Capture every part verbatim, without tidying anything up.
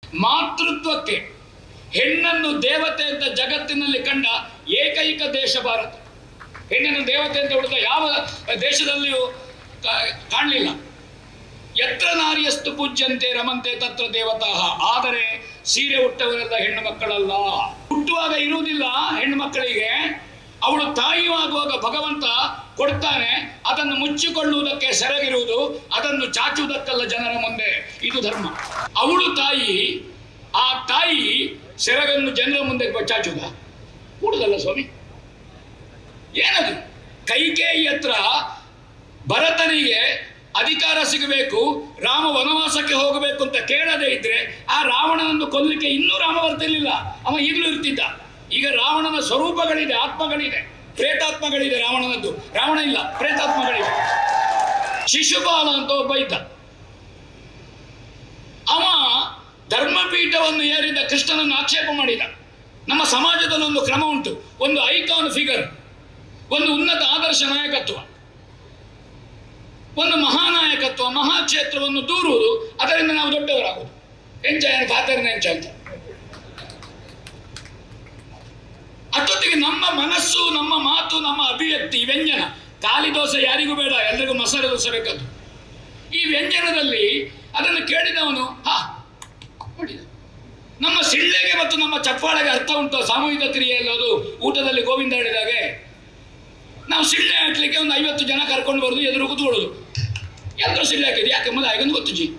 ಮಾತೃತ್ವಕ್ಕೆ ಹೆಣ್ಣನ್ನು ದೇವತೆ ಅಂತ ಜಗತ್ತಿನಲ್ಲಿ ಕಂಡ ಏಕೈಕ ದೇಶ ಭಾರತ. ಹೆಣ್ಣನ್ನು ದೇವತೆ ಅಂತ ಹುಡುಗ ಯಾವ ದೇಶದಲ್ಲಿಯೂ ಕಾಣಲಿಲ್ಲ. ಯತ್ರ ನಾರ್ಯಸ್ತು ಪೂಜ್ಯಂತೆ ರಮಂತೆ ತತ್ರ ದೇವತಾ. ಆದರೆ ಸೀರೆ ಹುಟ್ಟವರೆಲ್ಲ ಹೆಣ್ಣು ಮಕ್ಕಳಲ್ಲ. ಹುಟ್ಟುವಾಗ ಇರುವುದಿಲ್ಲ ಹೆಣ್ಣು ಮಕ್ಕಳಿಗೆ, ಅವಳು ತಾಯಿಯಾಗುವಾಗ ಭಗವಂತ ಕೊಡ್ತಾನೆ. ಅದನ್ನು ಮುಚ್ಚಿಕೊಳ್ಳುವುದಕ್ಕೆ ಸೆರಗಿರುವುದು, ಅದನ್ನು ಚಾಚುವುದಕ್ಕಲ್ಲ ಜನರ ಮುಂದೆ. ಇದು ಧರ್ಮ. ಅವಳು ತಾಯಿ, ಆ ತಾಯಿ ಸೆರಗನ್ನು ಜನರ ಮುಂದೆ ಚಾಚುವುದ? ಕೂಡುದಲ್ಲ ಸ್ವಾಮಿ. ಏನದು? ಕೈಕೇಯಿ ಹತ್ರ ಭರತನಿಗೆ ಅಧಿಕಾರ ಸಿಗಬೇಕು, ರಾಮ ವನವಾಸಕ್ಕೆ ಹೋಗಬೇಕು ಅಂತ ಕೇಳದೇ ಇದ್ರೆ ಆ ರಾವಣನನ್ನು ಕೊಲ್ಲಲಿಕ್ಕೆ ಇನ್ನೂ ರಾಮ ಬರ್ತಿರ್ಲಿಲ್ಲ. ಅವ ಈಗಲೂ ಇರ್ತಿದ್ದ. ಈಗ ರಾವಣನ ಸ್ವರೂಪಗಳಿದೆ, ಆತ್ಮಗಳಿದೆ, ಪ್ರೇತಾತ್ಮಗಳಿದೆ. ರಾವಣನದ್ದು ರಾವಣ ಇಲ್ಲ, ಪ್ರೇತಾತ್ಮಗಳಿದೆ. ಶಿಶುಪಾಲ ಅಂತ ಒಬ್ಬ ಇದ್ದ. ಅವ ಧರ್ಮಪೀಠವನ್ನು ಏರಿದ ಕೃಷ್ಣನನ್ನು ಆಕ್ಷೇಪ ಮಾಡಿದ. ನಮ್ಮ ಸಮಾಜದಲ್ಲಿ ಒಂದು ಕ್ರಮ ಉಂಟು, ಒಂದು ಐಕಾನ್ ಫಿಗರ್, ಒಂದು ಉನ್ನತ ಆದರ್ಶ ನಾಯಕತ್ವ, ಒಂದು ಮಹಾನಾಯಕತ್ವ, ಮಹಾಕ್ಷೇತ್ರವನ್ನು ದೂರುವುದು, ಅದರಿಂದ ನಾವು ದೊಡ್ಡವರಾಗುವುದು. ಎಂಚಾಯ ಖಾತರಿನ ಎಂಚ ಅಂತ. ಅಷ್ಟೊತ್ತಿಗೆ ನಮ್ಮ ಮನಸ್ಸು, ನಮ್ಮ ಮಾತು, ನಮ್ಮ ಅಭಿವ್ಯಕ್ತಿ, ವ್ಯಂಜನ, ಖಾಲಿ ದೋಸೆ ಯಾರಿಗೂ ಬೇಡ, ಎಲ್ರಿಗೂ ಮಸಾಲೆ ದೋಸೆ ಬೇಕದು. ಈ ವ್ಯಂಜನದಲ್ಲಿ ಅದನ್ನು ಕೇಳಿದವನು ಹಾ ನೋಡಿದ. ನಮ್ಮ ಸಿಳ್ಳೆಗೆ ಮತ್ತು ನಮ್ಮ ಚಪ್ಪಾಳೆಗೆ ಅರ್ಥ ಉಂಟು. ಸಾಮೂಹಿಕ ಕ್ರಿಯೆಯಲ್ಲಿ ಅದು ಊಟದಲ್ಲಿ ಗೋವಿಂದ ಹೇಳಿದಾಗೆ ನಾವು ಸಿಳ್ಳೆ ಹಾಕ್ಲಿಕ್ಕೆ ಒಂದು ಐವತ್ತು ಜನ ಕರ್ಕೊಂಡು ಬರುದು, ಎದುರು ಕೂತ್ಕೊಳ್ಳೋದು. ಎಲ್ಲರೂ ಸಿಳ್ಳೆ ಹಾಕಿದ್ರು, ಯಾಕೆ ಮೊದಲು ಆಗೊಂದು ಗೊತ್ತು ಜಿ.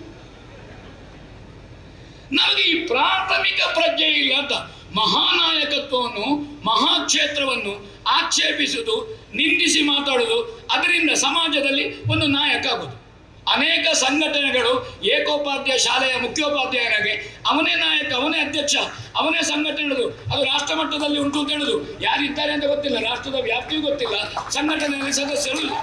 ನಮಗೆ ಈ ಪ್ರಾಥಮಿಕ ಪ್ರಜ್ಞೆ ಇಲ್ಲ ಅಂತ ಮಹಾನಾಯಕತ್ವವನ್ನು, ಮಹಾಕ್ಷೇತ್ರವನ್ನು ಆಕ್ಷೇಪಿಸುವುದು, ನಿಂದಿಸಿ ಮಾತಾಡುವುದು, ಅದರಿಂದ ಸಮಾಜದಲ್ಲಿ ಒಂದು ನಾಯಕ ಆಗುವುದು. ಅನೇಕ ಸಂಘಟನೆಗಳು ಏಕೋಪಾಧ್ಯಾಯ ಶಾಲೆಯ ಮುಖ್ಯೋಪಾಧ್ಯಾಯನಾಗೆ ಅವನೇ ನಾಯಕ, ಅವನೇ ಅಧ್ಯಕ್ಷ, ಅವನೇ ಸಂಘಟನೆ, ಅದು ರಾಷ್ಟ್ರ ಮಟ್ಟದಲ್ಲಿ ಉಂಟು ಅಂತ ಹೇಳುದು. ಯಾರಿದ್ದಾರೆ ಅಂತ ಗೊತ್ತಿಲ್ಲ, ರಾಷ್ಟ್ರದ ವ್ಯಾಪ್ತಿಯೂ ಗೊತ್ತಿಲ್ಲ, ಸಂಘಟನೆಯಲ್ಲಿ ಸದಸ್ಯರು ಇಲ್ಲ,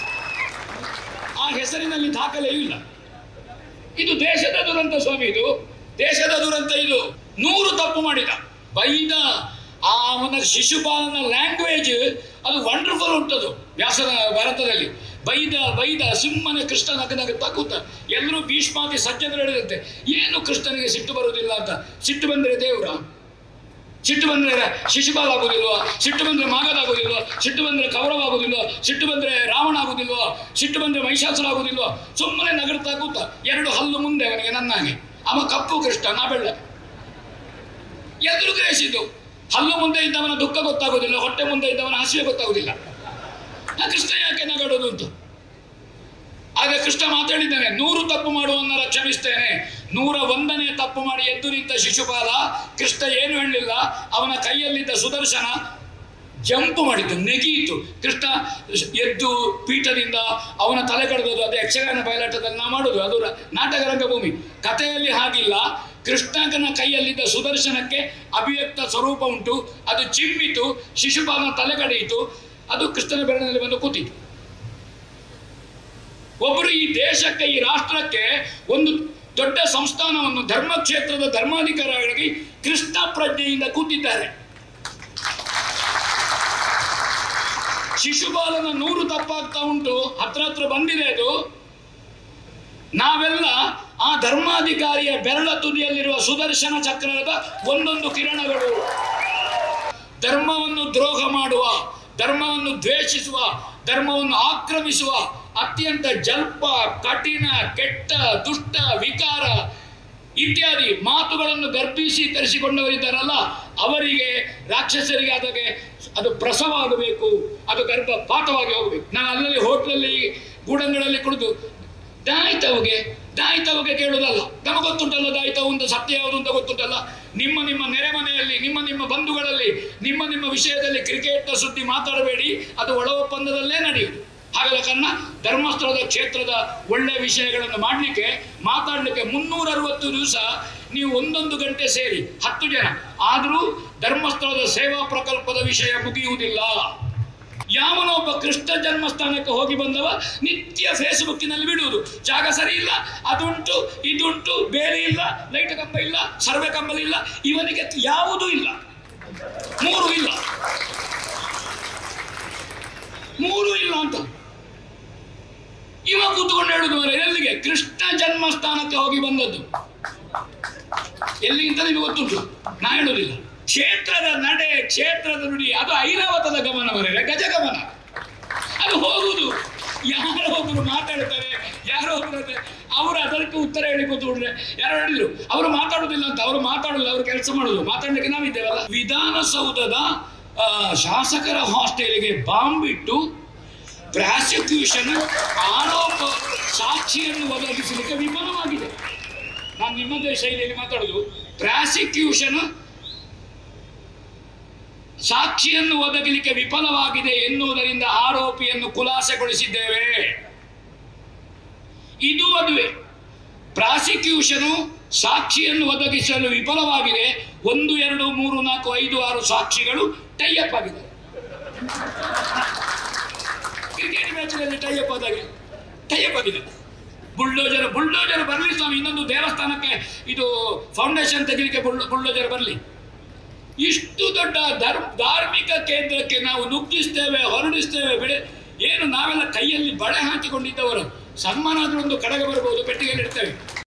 ಆ ಹೆಸರಿನಲ್ಲಿ ದಾಖಲೆಯೂ ಇಲ್ಲ. ಇದು ದೇಶದ ದುರಂತ ಸ್ವಾಮಿ, ಇದು ದೇಶದ ದುರಂತ. ಇದು ನೂರು ತಪ್ಪು ಮಾಡಿದ, ಬೈದ. ಆ ಅವನ ಶಿಶುಪಾಲನ ಲ್ಯಾಂಗ್ವೇಜ್ ಅದು ವಂಡರ್ಫುಲ್ ಉಂಟದು ವ್ಯಾಸನ ಭಾರತದಲ್ಲಿ. ಬೈದ ಬೈದ ಸಿಂಹನ ಕೃಷ್ಣ ನಗ ನಗ ತಕ್ಕೂತ. ಎಲ್ಲರೂ ಭೀಷ್ಮಾದಿ ಸಜ್ಜನರು ಹೇಳಿದಂತೆ ಏನು ಕೃಷ್ಣನಿಗೆ ಸಿಟ್ಟು ಬರುವುದಿಲ್ಲ ಅಂತ. ಸಿಟ್ಟು ಬಂದರೆ ದೇವ್ರ, ಸಿಟ್ಟು ಬಂದರೆ ಶಿಶುಪಾಲ ಆಗುದಿಲ್ವಾ, ಸಿಟ್ಟು ಬಂದರೆ ಮಾಗದಾಗುದಿಲ್ವಾ, ಸಿಟ್ಟು ಬಂದರೆ ಕೌರವ ಆಗುದಿಲ್ವಾ, ಸಿಟ್ಟು ಬಂದರೆ ರಾವಣ ಆಗುದಿಲ್ವಾ, ಸಿಟ್ಟು ಬಂದರೆ ಮಹಿಷಾಸುರ ಆಗುದಿಲ್ವಾ. ಸುಮ್ಮನೆ ನಗರ್ತಾ ಕೂತ, ಎರಡು ಹಲ್ಲು ಮುಂದೆ ಅವನಿಗೆ ನನ್ನಾಗೆ. ಅವ ಕಪ್ಪು ಕೃಷ್ಣ, ನಾ ಬೆಳ್ಳ. ಎದುರು ಗ್ರಹಿಸಿದ್ದು, ಹಲ್ಲು ಮುಂದೆ ಇದ್ದವನ ದುಃಖ ಗೊತ್ತಾಗುದಿಲ್ಲ, ಹೊಟ್ಟೆ ಮುಂದೆ ಇದ್ದವನ ಹಸಿವೆ ಗೊತ್ತಾಗುದಿಲ್ಲ. ಆ ಕೃಷ್ಣ ಯಾಕೆ ನಗಾಡೋದು ಅಂತ. ಆಗ ಕೃಷ್ಣ ಮಾತಾಡಿದ್ದಾನೆ, ನೂರು ತಪ್ಪು ಮಾಡುವವನ್ನರ ಕ್ಷಮಿಸ್ತೇನೆ. ನೂರ ಒಂದನೇ ತಪ್ಪು ಮಾಡಿ ಎದ್ದು ನಿಂತ ಶಿಶುಪಾಲ, ಕೃಷ್ಣ ಏನು ಹೇಳಲಿಲ್ಲ. ಅವನ ಕೈಯಲ್ಲಿದ್ದ ಸುದರ್ಶನ ಜಂಪ್ ಮಾಡಿತು, ನೆಗೆಯಿತು. ಕೃಷ್ಣ ಎದ್ದು ಪೀಠದಿಂದ ಅವನ ತಲೆ ಕಡ್ದೋದು. ಅದು ಯಕ್ಷಗಾನ ಬಯಲಾಟದಲ್ಲಿ ನಾವು ಮಾಡೋದು, ಅದು ನಾಟಕ ರಂಗಭೂಮಿ. ಕಥೆಯಲ್ಲಿ ಹಾಗಿಲ್ಲ. ಕೃಷ್ಣನ ಕೈಯಲ್ಲಿದ್ದ ಸುದರ್ಶನಕ್ಕೆ ಅಭಿವ್ಯಕ್ತ ಸ್ವರೂಪ ಉಂಟು. ಅದು ಚಿಮ್ಮಿತು, ಶಿಶುಪಾಲನ ತಲೆ ಕಡೆಯಿತು, ಅದು ಕೃಷ್ಣನ ಬೆರಳಿನಲ್ಲಿ ಬಂದು ಕೂತಿತು. ಒಬ್ಬರು ಈ ದೇಶಕ್ಕೆ, ಈ ರಾಷ್ಟ್ರಕ್ಕೆ ಒಂದು ದೊಡ್ಡ ಸಂಸ್ಥಾನವನ್ನು, ಧರ್ಮಕ್ಷೇತ್ರದ ಧರ್ಮಾಧಿಕಾರಿಯಾಗಿ ಕೃಷ್ಣ ಪ್ರಜ್ಞೆಯಿಂದ ಕೂತಿದ್ದಾರೆ. ಶಿಶುಪಾಲನ ನೂರು ತಪ್ಪಾಗ್ತಾ ಉಂಟು, ಹತ್ರ ಹತ್ರ ಬಂದಿದೆ ಅದು. ನಾವೆಲ್ಲ ಆ ಧರ್ಮಾಧಿಕಾರಿಯ ಬೆರಳ ತುದಿಯಲ್ಲಿರುವ ಸುದರ್ಶನ ಚಕ್ರದ ಒಂದೊಂದು ಕಿರಣಗಳು. ಧರ್ಮವನ್ನು ದ್ರೋಹ ಮಾಡುವ, ಧರ್ಮವನ್ನು ದ್ವೇಷಿಸುವ, ಧರ್ಮವನ್ನು ಆಕ್ರಮಿಸುವ ಅತ್ಯಂತ ಜಲ್ಪ, ಕಠಿಣ, ಕೆಟ್ಟ, ದುಷ್ಟ, ವಿಕಾರ ಇತ್ಯಾದಿ ಮಾತುಗಳನ್ನು ಗರ್ಭಿಸಿ ತರಿಸಿಕೊಂಡವರಿದ್ದಾರಲ್ಲ, ಅವರಿಗೆ, ರಾಕ್ಷಸರಿಗೆ ಆದಾಗೆ ಅದು ಪ್ರಸವ ಆಗಬೇಕು, ಅದು ಗರ್ಭಪಾತವಾಗಿ ಹೋಗಬೇಕು. ನಾನು ಅಲ್ಲಲ್ಲಿ ಹೋಟ್ಲಲ್ಲಿ ಗೂಡಂಗಳಲ್ಲಿ ಕುಡಿದು ದಾಯಿತವಗೆ ದಾಯಿತವಗೆ ಕೇಳುವುದಲ್ಲ. ನಮಗೆ ಗೊತ್ತುಂಟಲ್ಲ ದಾಯಿತವು ಅಂತ, ಸತ್ಯ ಯಾವುದು ಅಂತ ಗೊತ್ತುಂಟಲ್ಲ. ನಿಮ್ಮ ನಿಮ್ಮ ನೆರೆಮನೆಯಲ್ಲಿ, ನಿಮ್ಮ ನಿಮ್ಮ ಬಂಧುಗಳಲ್ಲಿ, ನಿಮ್ಮ ನಿಮ್ಮ ವಿಷಯದಲ್ಲಿ ಕ್ರಿಕೆಟ್ನ ಸುದ್ದಿ ಮಾತಾಡಬೇಡಿ, ಅದು ಒಳ ಒಪ್ಪಂದದಲ್ಲೇ ನಡೆಯುವುದು. ಹಾಗಲ್ಲ ಕನ್ನ ಧರ್ಮಸ್ಥಳದ ಕ್ಷೇತ್ರದ ಒಳ್ಳೆಯ ವಿಷಯಗಳನ್ನು ಮಾಡಲಿಕ್ಕೆ, ಮಾತಾಡಲಿಕ್ಕೆ ಮುನ್ನೂರ ಅರವತ್ತು ದಿವಸ ನೀವು ಒಂದೊಂದು ಗಂಟೆ ಸೇರಿ ಹತ್ತು ಜನ ಆದರೂ ಧರ್ಮಸ್ಥಳದ ಸೇವಾ ಪ್ರಕಲ್ಪದ ವಿಷಯ ಮುಗಿಯುವುದಿಲ್ಲ. ಯಾವನೋ ಒಬ್ಬ ಕೃಷ್ಣ ಜನ್ಮಸ್ಥಾನಕ್ಕೆ ಹೋಗಿ ಬಂದವ ನಿತ್ಯ ಫೇಸ್ಬುಕ್ಕಿನಲ್ಲಿ ಬಿಡುವುದು, ಜಾಗ ಸರಿ ಇಲ್ಲ, ಅದುಂಟು ಇದುಂಟು, ಬೇರೆ ಇಲ್ಲ, ಲೈಟ್ ಕಂಬ ಇಲ್ಲ, ಸರ್ವೆ ಕಂಬಲ್ ಇಲ್ಲ, ಇವನಿಗೆ ಯಾವುದೂ ಇಲ್ಲ, ಮೂರು ಇಲ್ಲ, ಮೂರು ಇಲ್ಲ ಅಂತ ಇವ ಕೂತ್ಕೊಂಡು ಹೇಳುದು. ಎಲ್ಲಿಗೆ? ಕೃಷ್ಣ ಜನ್ಮಸ್ಥಾನಕ್ಕೆ ಹೋಗಿ ಬಂದದ್ದು. ಎಲ್ಲಿ ಅಂತ ನಿಮಗೆ ಗೊತ್ತುಂಟು, ನಾ ಹೇಳುವುದಿಲ್ಲ. ಕ್ಷೇತ್ರದ ನಡೆ, ಕ್ಷೇತ್ರದ ನುಡಿ, ಅದು ಐರಾವತದ ಗಮನವರೆಗೆ ಗಜಗಮನ. ಅದು ಹೋಗುವುದು, ಯಾರೋ ಒಬ್ಬರು ಮಾತಾಡ್ತಾರೆ, ಯಾರೋ ಒಬ್ಬರು ಅವರು ಅದಕ್ಕೆ ಉತ್ತರ ಹೇಳಿ ಕೂತ್ಕೊಂಡ್ರೆ ಯಾರು ಹೇಳಿದ್ರು ಅವರು ಮಾತಾಡುದಿಲ್ಲ ಅಂತ. ಅವರು ಮಾತಾಡುದಿಲ್ಲ, ಅವರು ಕೆಲಸ ಮಾಡುದು. ಮಾತಾಡ್ಲಿಕ್ಕೆ ನಾವಿದ್ದೇವಲ್ಲ. ವಿಧಾನಸೌಧದ ಶಾಸಕರ ಹಾಸ್ಟೆಲ್ಗೆ ಬಾಂಬ್ ಇಟ್ಟು ಪ್ರಾಸಿಕ್ಯೂಷನ್ ಆರೋಪ ಸಾಕ್ಷಿಯನ್ನು ಒದಗಿಸಲಿಕ್ಕೆ ವಿಫಲವಾಗಿದೆ. ನಾನು ನಿಮ್ಮದೇ ಶೈಲಿಯಲ್ಲಿ ಮಾತಾಡುದು. ಪ್ರಾಸಿಕ್ಯೂಷನ್ ಸಾಕ್ಷಿಯನ್ನು ಒದಗಲಿಕ್ಕೆ ವಿಫಲವಾಗಿದೆ ಎನ್ನುವುದರಿಂದ ಆರೋಪಿಯನ್ನು ಖುಲಾಸೆಗೊಳಿಸಿದ್ದೇವೆ. ಇದು ಅದುವೇ. ಪ್ರಾಸಿಕ್ಯೂಷನು ಸಾಕ್ಷಿಯನ್ನು ಒದಗಿಸಲು ವಿಫಲವಾಗಿದೆ. ಒಂದು ಎರಡು ಮೂರು ನಾಲ್ಕು ಐದು ಆರು ಸಾಕ್ಷಿಗಳು ಟೈಅಪ್ ಆಗಿದೆ. ಕ್ರಿಕೆಟ್ ಮ್ಯಾಚ್ನಲ್ಲಿ ಟೈಅಪ್ ಆದಾಗೆ ಟೈಅಪ್ ಆಗಿದೆ. ಬುಲ್ಡೋಜರ್ ಬುಲ್ಡೋಜರ್ ಬರಲಿ ಸ್ವಾಮಿ, ಇನ್ನೊಂದು ದೇವಸ್ಥಾನಕ್ಕೆ ಇದು ಫೌಂಡೇಶನ್ ತೆಗಿಲಿಕ್ಕೆ ಬುಲ್ಡೋಜರ್ ಬರಲಿ. ಇಷ್ಟು ದೊಡ್ಡ ಧರ್ಮ ಧಾರ್ಮಿಕ ಕೇಂದ್ರಕ್ಕೆ ನಾವು ನುಗ್ಗಿಸ್ತೇವೆ, ಹೊರಡಿಸ್ತೇವೆ. ಬೆಳೆ ಏನು ನಾವೆಲ್ಲ ಕೈಯಲ್ಲಿ ಬಳೆ ಹಾಕಿಕೊಂಡಿದ್ದವರು. ಸನ್ಮಾನ ಆದ್ರೂ ಒಂದು ಕಡೆಗೆ ಬರ್ಬೋದು, ಪೆಟ್ಟಿಗೆಯಲ್ಲಿ ಇಡ್ತೇವೆ.